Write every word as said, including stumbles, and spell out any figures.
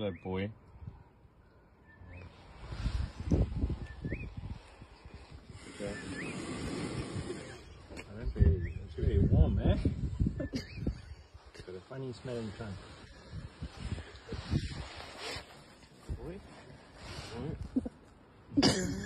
Hello, boy. Okay. I don't be, it's really warm, eh? It's got a funny smell in the trunk. Boy? Boy?